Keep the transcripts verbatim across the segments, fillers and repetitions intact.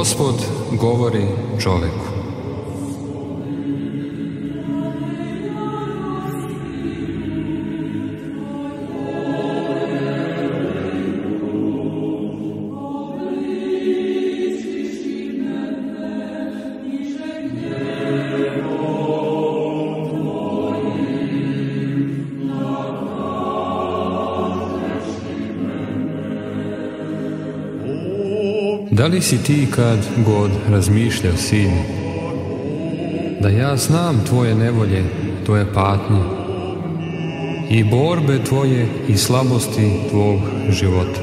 Gospod govori čoveku. Da li si ti kad god razmišljao, sine, da ja znam tvoje nevolje, tvoje patnje i borbe tvoje i slabosti tvog života?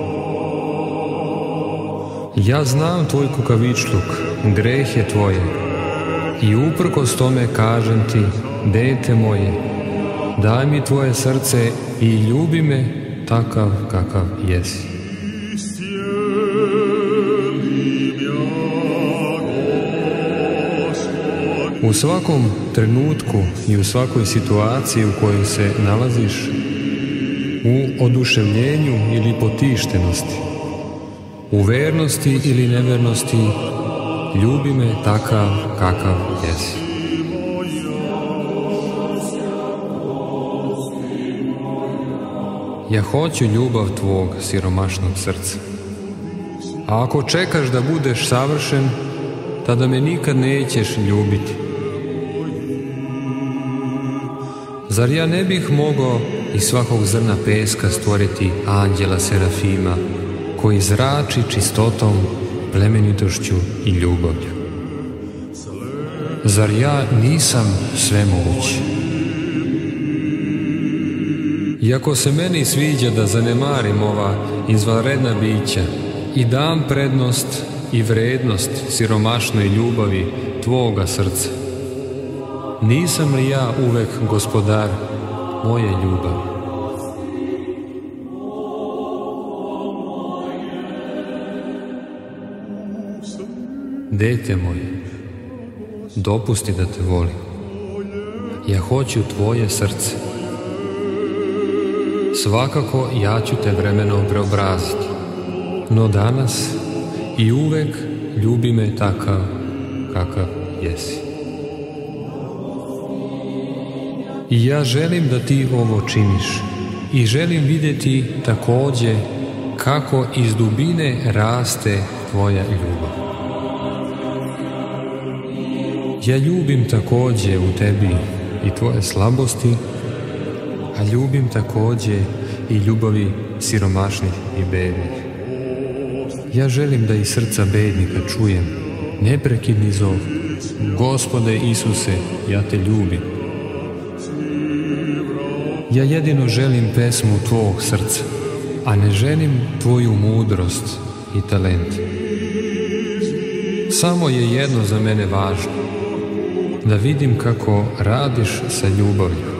Ja znam tvoj kukavičluk, grehe tvoje i uprkos tome kažem ti, dete moje, daj mi tvoje srce i ljubi me takav kakav jesi. U svakom trenutku i u svakoj situaciji u kojoj se nalaziš, u oduševljenju ili potištenosti, u vernosti ili nevernosti, ljubi me takav kakav jesi. Ja hoću ljubav tvog siromašnog srca. A ako čekaš da budeš savršen, tada me nikad nećeš ljubiti. Zar ja ne bih mogao iz svakog zrna peska stvoriti anđela Serafima koji zrači čistotom, plemenitošću i ljubavlju? Zar ja nisam svemoguć? Iako se meni sviđa da zanemarim ova izvanredna bića i dam prednost i vrednost siromašnoj ljubavi tvoga srca, nisam li ja uvek gospodar moje ljubavi? Dete moje, dopusti da te volim. Ja hoću tvoje srce. Svakako ja ću te vremenom preobraziti, no danas i uvek ljubi me takav kakav jesi. I ja želim da ti ovo činiš i želim vidjeti takođe kako iz dubine raste tvoja ljubav. Ja ljubim takođe u tebi i tvoje slabosti, a ljubim takođe i ljubavi siromašnih i bednih. Ja želim da iz srca bednika čujem neprekidni zov: Gospode Isuse, ja te ljubim. Ja jedino želim pesmu tvog srca, a ne želim tvoju mudrost i talent. Samo je jedno za mene važno, da vidim kako radiš sa ljubavlju.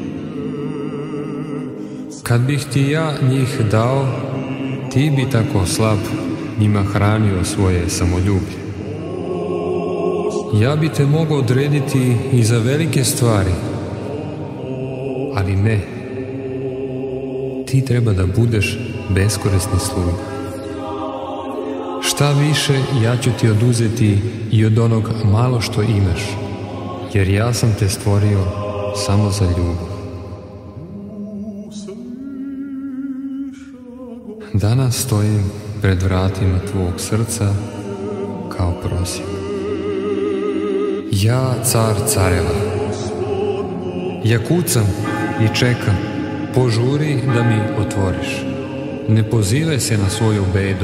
Kad bih ti ja njih dao, ti bi tako slab njima hranio svoje samoljublje. Ja bi te mogao odrediti i za velike stvari, ali ne. Ti treba da budeš beskorisni sluga. Šta više, ja ću ti oduzeti i od onog malo što imaš, jer ja sam te stvorio samo za ljubav. Danas stojim pred vratima tvog srca kao prosim. Ja, car careva, ja kucam i čekam, požuri da mi otvoriš. Ne pozivaj se na svoju bedu.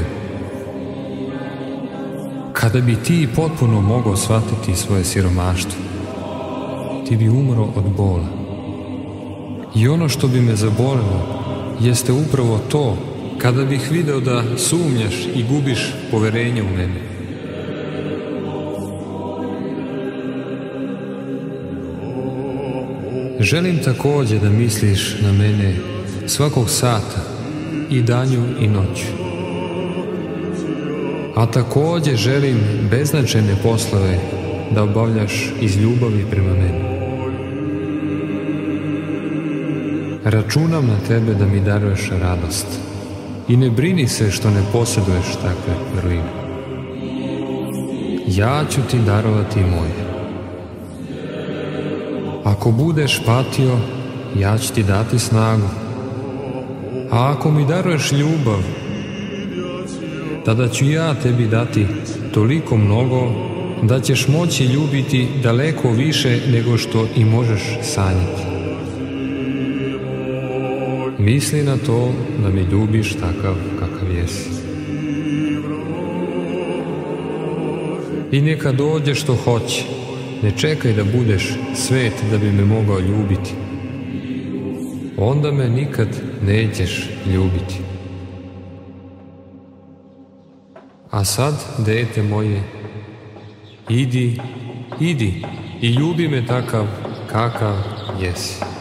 Kada bi ti potpuno mogao shvatiti svoje siromaštvo, ti bi umro od bola. I ono što bi me zabolelo jeste upravo to, kada bih video da sumnjaš i gubiš poverenje u mene. Želim takođe da misliš na mene svakog sata, i danju i noću. A takođe želim beznačajne poslove da obavljaš iz ljubavi prema meni. Računam na tebe da mi daruješ radost i ne brini se što ne posjeduješ takve vrline. ja ću ti darovati moje. Ako budeš patio, ja ću ti dati snagu. A ako mi daruješ ljubav, tada ću ja tebi dati toliko mnogo da ćeš moći ljubiti daleko više nego što i možeš sanjati. Misli na to da mi ljubiš takav kakav jesi. I neka dođe što hoće. Ne čekaj da budeš svet da bi me mogao ljubiti. Onda me nikad nećeš ljubiti. A sad, dete moje, idi, idi i ljubi me takav kakav jesi.